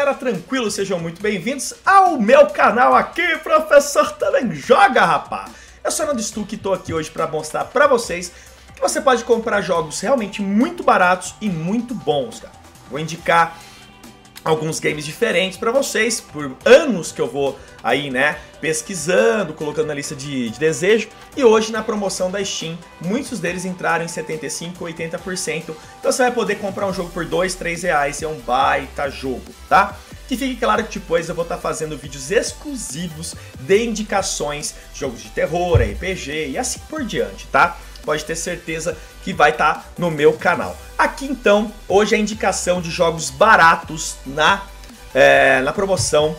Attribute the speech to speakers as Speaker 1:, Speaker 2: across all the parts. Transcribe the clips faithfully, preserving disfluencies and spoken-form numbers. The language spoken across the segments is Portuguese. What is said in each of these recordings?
Speaker 1: galera, tranquilo? Sejam muito bem-vindos ao meu canal aqui, Professor Também Joga, rapá! Eu sou o Nando Stuck e tô aqui hoje para mostrar pra vocês que você pode comprar jogos realmente muito baratos e muito bons, cara. Vou indicar alguns games diferentes pra vocês, por anos que eu vou aí, né, pesquisando, colocando na lista de, de desejo. E hoje na promoção da Steam, muitos deles entraram em setenta e cinco, oitenta por cento. Então você vai poder comprar um jogo por dois, três reais, é um baita jogo, tá? Que fique claro que depois eu vou estar fazendo vídeos exclusivos de indicações de jogos de terror, R P G e assim por diante, tá? Pode ter certeza que vai estar no meu canal. Aqui então, hoje é a indicação de jogos baratos na, é, na promoção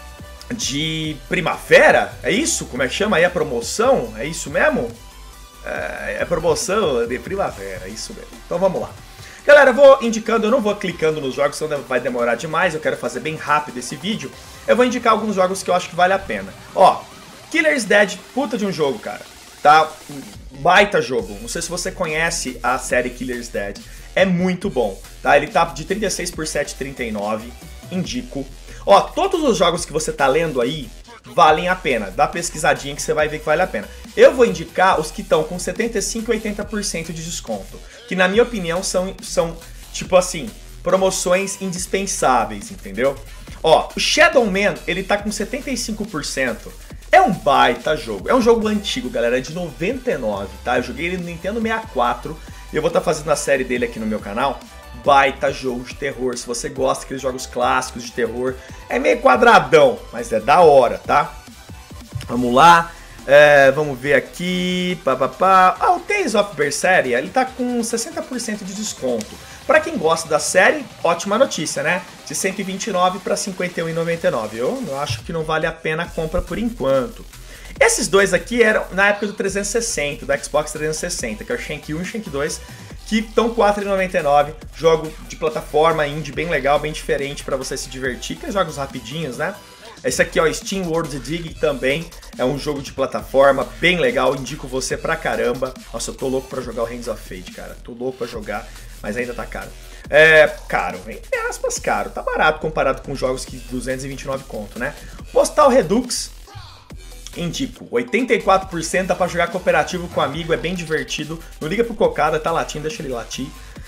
Speaker 1: de primavera. É isso? Como é que chama aí a promoção? É isso mesmo? É, é promoção de primavera, é isso mesmo. Então vamos lá. Galera, eu vou indicando, eu não vou clicando nos jogos, senão vai demorar demais, eu quero fazer bem rápido esse vídeo. Eu vou indicar alguns jogos que eu acho que vale a pena. Ó, Killer's Dead, puta de um jogo, cara. Tá? Baita jogo. Não sei se você conhece a série Killer's Dead. É muito bom, tá? Ele tá de trinta e seis por sete reais e trinta e nove centavos. Indico. Ó, todos os jogos que você tá lendo aí valem a pena. Dá pesquisadinha que você vai ver que vale a pena. Eu vou indicar os que estão com setenta e cinco e oitenta por cento de desconto. Que na minha opinião são, são tipo assim, promoções indispensáveis, entendeu? Ó, o Shadow Man, ele tá com setenta e cinco por cento. É um baita jogo. É um jogo antigo, galera. É de noventa e nove, tá? Eu joguei ele no Nintendo sessenta e quatro. E eu vou estar fazendo a série dele aqui no meu canal. Baita jogo de terror. Se você gosta daqueles jogos clássicos de terror. É meio quadradão, mas é da hora, tá? Vamos lá. É, vamos ver aqui. Pá, pá, pá. Ah, o Tales of Berseria, ele tá com sessenta por cento de desconto. Pra quem gosta da série, ótima notícia, né? De cento e vinte e nove para cinquenta e um reais e noventa e nove centavos. Eu acho que não vale a pena a compra por enquanto. Esses dois aqui eram na época do trezentos e sessenta, do Xbox trezentos e sessenta, que é o Shank um e o Shank dois, que estão quatro reais e noventa e nove centavos. Jogo de plataforma indie bem legal, bem diferente pra você se divertir, que é jogos rapidinhos, né? Esse aqui, ó, Steam World Dig também é um jogo de plataforma bem legal, indico você pra caramba. Nossa, eu tô louco pra jogar o Hands of Fate, cara. Tô louco pra jogar, mas ainda tá caro. É, caro, entre aspas, caro. Tá barato comparado com jogos que duzentos e vinte e nove conto, né? Postal Redux, indico. oitenta e quatro por cento dá pra jogar cooperativo com amigo, é bem divertido. Não liga pro cocada, tá latindo, deixa ele latir.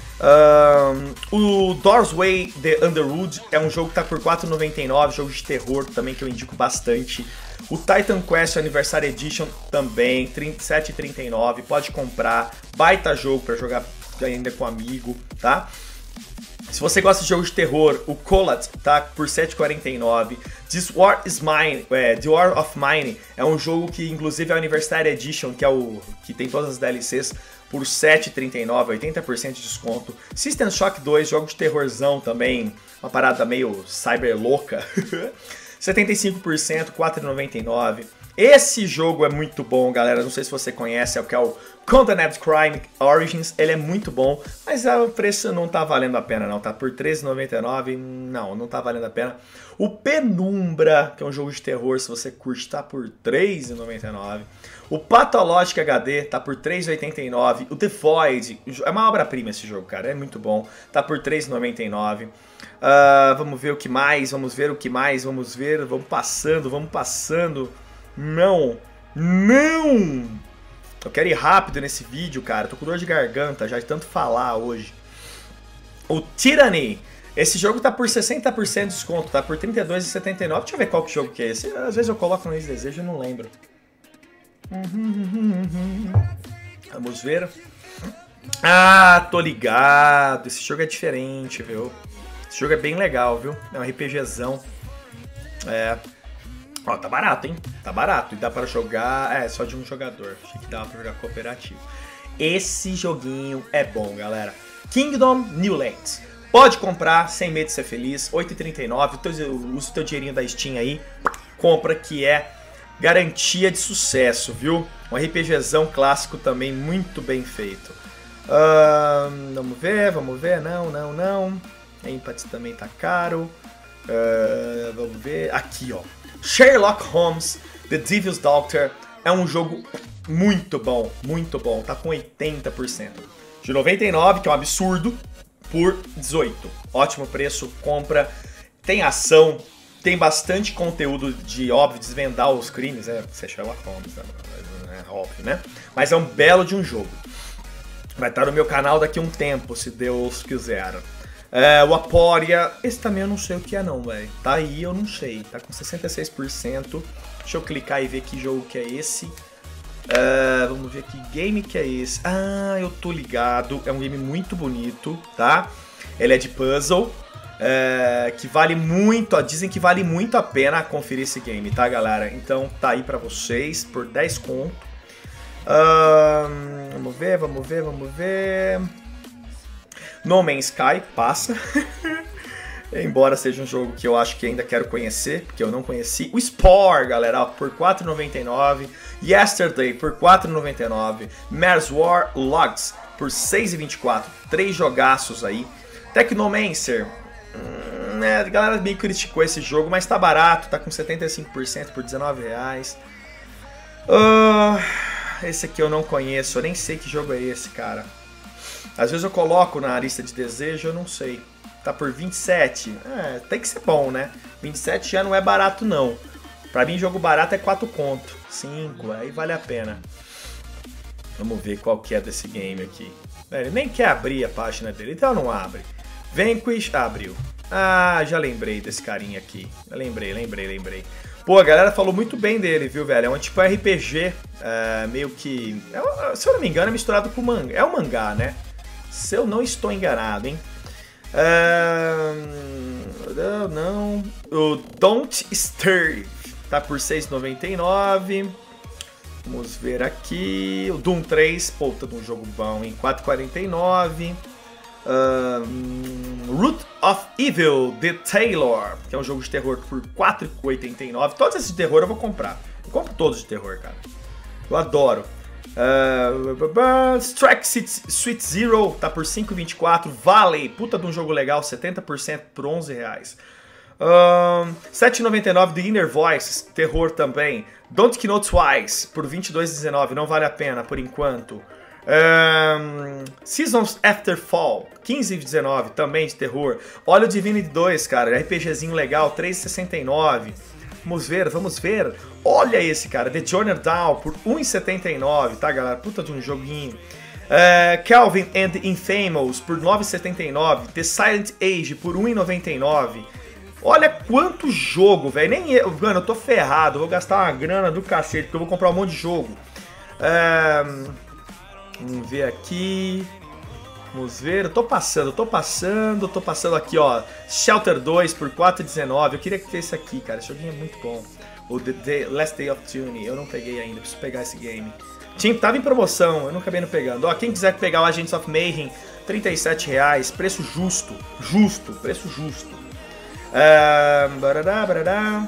Speaker 1: Um, o Dorsway The Underwood é um jogo que tá por quatro reais e noventa e nove centavos, jogo de terror também que eu indico bastante. O Titan Quest Anniversary Edition também, sete reais e trinta e nove centavos, pode comprar, baita jogo pra jogar ainda com amigo, tá? Se você gosta de jogos de terror, o Colat tá por sete reais e quarenta e nove centavos. This War is Mine, é, The War of Mine é um jogo que inclusive é o Anniversary Edition, que é o que tem todas as D L Cs, por sete reais e trinta e nove centavos, oitenta por cento de desconto. System Shock dois, jogo de terrorzão também, uma parada meio cyber louca. setenta e cinco por cento, quatro reais e noventa e nove centavos. Esse jogo é muito bom, galera. Não sei se você conhece, é o que é o Condemned Crime Origins. Ele é muito bom, mas o preço não tá valendo a pena, não. Tá por treze reais e noventa e nove centavos. Não, não tá valendo a pena. O Penumbra, que é um jogo de terror, se você curte, tá por três reais e noventa e nove centavos. O Pathologic H D tá por três reais e oitenta e nove centavos. O The Void, é uma obra-prima esse jogo, cara. É muito bom. Tá por três reais e noventa e nove centavos. Uh, vamos ver o que mais, vamos ver o que mais, vamos ver. Vamos passando, vamos passando. Não, não! Eu quero ir rápido nesse vídeo, cara. Tô com dor de garganta já de tanto falar hoje. O Tyranny. Esse jogo tá por sessenta por cento de desconto, tá por trinta e dois reais e setenta e nove centavos. Deixa eu ver qual que jogo que é esse. Às vezes eu coloco no Ex-Desejo e não lembro. Vamos ver. Ah, tô ligado. Esse jogo é diferente, viu? Esse jogo é bem legal, viu? É um RPGzão. É... Ó, tá barato, hein? Tá barato. E dá pra jogar... É, só de um jogador. Achei que dava pra jogar cooperativo. Esse joguinho é bom, galera. Kingdom New Lands. Pode comprar, sem medo de ser feliz. oito reais e trinta e nove centavos. Usa o teu dinheirinho da Steam aí. Compra, que é garantia de sucesso, viu? Um RPGzão clássico também, muito bem feito. Uh, vamos ver, vamos ver. Não, não, não. Empathy também tá caro. Uh, vamos ver. Aqui, ó. Sherlock Holmes, The Devil's Daughter, é um jogo muito bom, muito bom, tá com oitenta por cento. De noventa e nove, que é um absurdo, por dezoito. Ótimo preço, compra. tem ação, tem bastante conteúdo de, óbvio, desvendar os crimes, é, você é Sherlock Holmes, né? É óbvio, né? Mas é um belo de um jogo. Vai estar no meu canal daqui a um tempo, se Deus quiser. É, o Aporia, esse também eu não sei o que é não, velho. Tá aí, eu não sei. Tá com sessenta e seis por cento. Deixa eu clicar e ver que jogo que é esse. É, vamos ver que game que é esse. Ah, eu tô ligado. É um game muito bonito, tá? Ele é de puzzle. É, que vale muito, ó, dizem que vale muito a pena conferir esse game, tá, galera? Então tá aí pra vocês por dez conto. Um, vamos ver, vamos ver, vamos ver. No Man's Sky passa. Embora seja um jogo que eu acho que ainda quero conhecer, porque eu não conheci. O Spore, galera, ó, por quatro reais e noventa e nove centavos. Yesterday por quatro reais e noventa e nove centavos. Mars War Logs por seis reais e vinte e quatro centavos. Três jogaços aí. Technomancer. Hum, é, a galera meio criticou esse jogo, mas tá barato, tá com setenta e cinco por cento por dezenove reais. Uh, esse aqui eu não conheço, eu nem sei que jogo é esse, cara. Às vezes eu coloco na lista de desejo, eu não sei. Tá por vinte e sete. É, tem que ser bom, né? vinte e sete já não é barato, não. Pra mim, jogo barato é quatro conto. cinco, aí vale a pena. Vamos ver qual que é desse game aqui. Ele nem quer abrir a página dele, então não abre. Vanquish, ah, abriu. Ah, já lembrei desse carinha aqui. Eu lembrei, lembrei, lembrei. Pô, a galera falou muito bem dele, viu, velho? É um tipo R P G, é, meio que... É, se eu não me engano, é misturado com mangá. É um mangá, né? Se eu não estou enganado, hein? É, não, não. O Don't Starve tá por seis reais e noventa e nove centavos. Vamos ver aqui. O Doom três, pô, tá de um jogo bom, hein? quatro reais e quarenta e nove centavos. Um, Root of Evil, The Taylor, que é um jogo de terror por quatro reais e oitenta e nove centavos. Todos esses de terror eu vou comprar. Eu compro todos de terror, cara. Eu adoro. Uh, Strike Suite Zero tá por cinco reais e vinte e quatro centavos. Valley, puta de um jogo legal, setenta por cento por onze reais. Um, sete reais e noventa e nove centavos The Inner Voice, terror também. Don't Know Twice por vinte e dois reais e dezenove centavos, não vale a pena por enquanto. Um, Seasons After Fall, quinze reais e dezenove centavos, também de terror. Olha o Divinity dois, cara, RPGzinho legal, três reais e sessenta e nove centavos. Vamos ver, vamos ver. Olha esse, cara, The Journey Down por um real e setenta e nove centavos, tá, galera? Puta de um joguinho. Uh, Calvin and the Infamous por nove reais e setenta e nove centavos. The Silent Age por um real e noventa e nove centavos. Olha quanto jogo, velho. Nem eu, mano, eu tô ferrado. Vou gastar uma grana do cacete, porque eu vou comprar um monte de jogo. Uh, vamos ver aqui. Vamos ver. Eu tô passando, eu tô passando, eu tô passando aqui, ó. Shelter dois por quatro reais e dezenove centavos. Eu queria ter esse aqui, cara. Esse joguinho é muito bom. O The Day, Last Day of Tune. Eu não peguei ainda, preciso pegar esse game. Tinha, tava em promoção, eu não acabei não pegando. Ó, quem quiser pegar o Agents of Mayhem, trinta e sete reais. Preço justo. Justo, preço justo. É, barará, barará.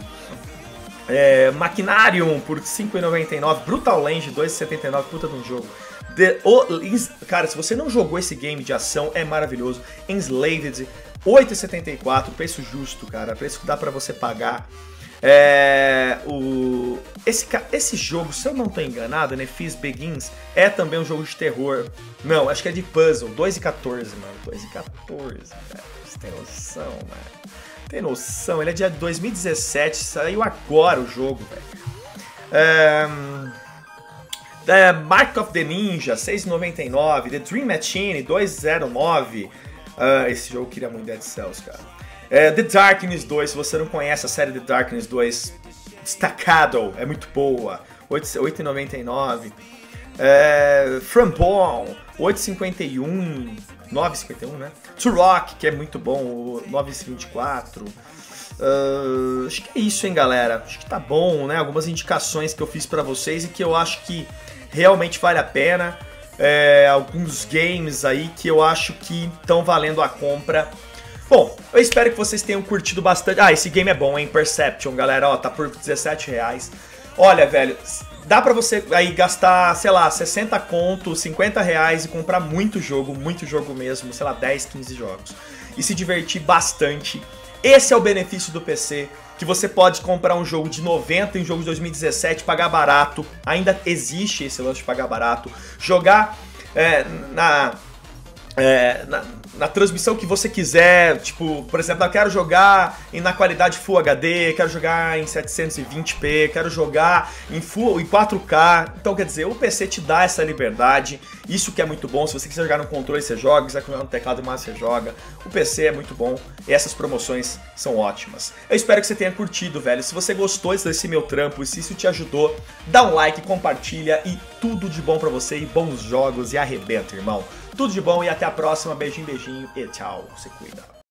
Speaker 1: É, Machinarium por cinco reais e noventa e nove centavos. Brutal Legend dois reais e setenta e nove centavos. Puta de um jogo. The, oh, cara, se você não jogou esse game de ação, é maravilhoso. Enslaved, oito reais e setenta e quatro centavos. Preço justo, cara. Preço que dá pra você pagar. É, o, esse, esse jogo, se eu não tô enganado, né, Fizz Begins, é também um jogo de terror. Não, acho que é de puzzle. dois reais e quatorze, mano. dois reais e quatorze, velho. Você tem noção, mano. Tem noção, ele é de dois mil e dezessete, saiu agora o jogo, velho. É, The Mark of the Ninja, seis reais e noventa e nove centavos. The Dream Machine, dois reais e zero nove centavos. Uh, esse jogo eu queria muito, Dead Cells, cara. É, The Darkness dois, se você não conhece a série The Darkness dois, destacado, é muito boa. oito reais e noventa e nove centavos. É, From Bone, oito reais e cinquenta e um centavos. nove reais e cinquenta e um centavos, né? To Rock, que é muito bom, nove reais e vinte e quatro centavos. Uh, acho que é isso, hein, galera. Acho que tá bom, né? Algumas indicações que eu fiz pra vocês e que eu acho que realmente vale a pena. É, alguns games aí que eu acho que estão valendo a compra. Bom, eu espero que vocês tenham curtido bastante. Ah, esse game é bom, hein? Perception, galera, ó, tá por dezessete reais. Olha, velho, dá pra você aí gastar, sei lá, sessenta conto, cinquenta reais e comprar muito jogo, muito jogo mesmo, sei lá, dez, quinze jogos. E se divertir bastante. Esse é o benefício do P C, que você pode comprar um jogo de noventa e um jogo de dois mil e dezessete, pagar barato. Ainda existe esse lance de pagar barato. Jogar é, na... É, na, na transmissão que você quiser, tipo, por exemplo, eu quero jogar em, na qualidade Full H D, quero jogar em setecentos e vinte p, quero jogar em, full, em quatro K, então quer dizer, o P C te dá essa liberdade, isso que é muito bom. Se você quiser jogar no controle você joga, se quiser jogar no teclado mais você joga, o P C é muito bom e essas promoções são ótimas. Eu espero que você tenha curtido, velho. Se você gostou desse meu trampo e se isso te ajudou, dá um like, compartilha e tudo de bom pra você e bons jogos e arrebenta, irmão. Tudo de bom e até a próxima. Beijinho, beijinho e tchau. Se cuida.